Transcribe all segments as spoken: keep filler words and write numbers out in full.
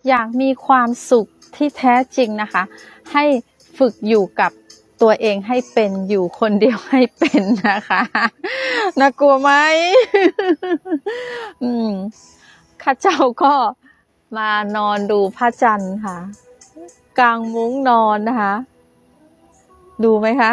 อยากมีความสุขที่แท้จริงนะคะให้ฝึกอยู่กับตัวเองให้เป็นอยู่คนเดียวให้เป็นนะคะน่ากลัวไหม อืมข้าเจ้าก็มานอนดูพระจันทร์ค่ะกลางมุ้งนอนนะคะดูไหมคะ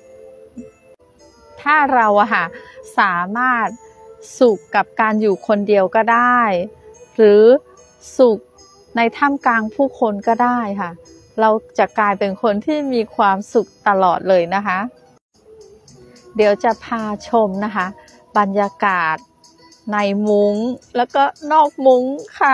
ถ้าเราอะค่ะสามารถสุขกับการอยู่คนเดียวก็ได้หรือสุขในท่ามกลางผู้คนก็ได้ค่ะเราจะกลายเป็นคนที่มีความสุขตลอดเลยนะคะเดี๋ยวจะพาชมนะคะบรรยากาศในมุ้งแล้วก็นอกมุ้งค่ะ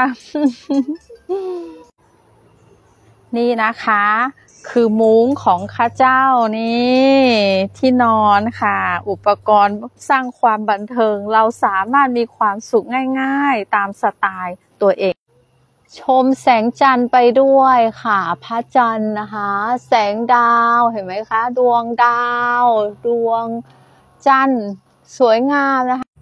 นี่นะคะคือมุ้งของข้าเจ้านี่ที่นอนค่ะอุปกรณ์สร้างความบันเทิงเราสามารถมีความสุขง่ายๆตามสไตล์ตัวเองชมแสงจันทร์ไปด้วยค่ะพระจันทร์นะคะแสงดาวเห็นไหมคะดวงดาวดวงจันทร์สวยงามนะคะ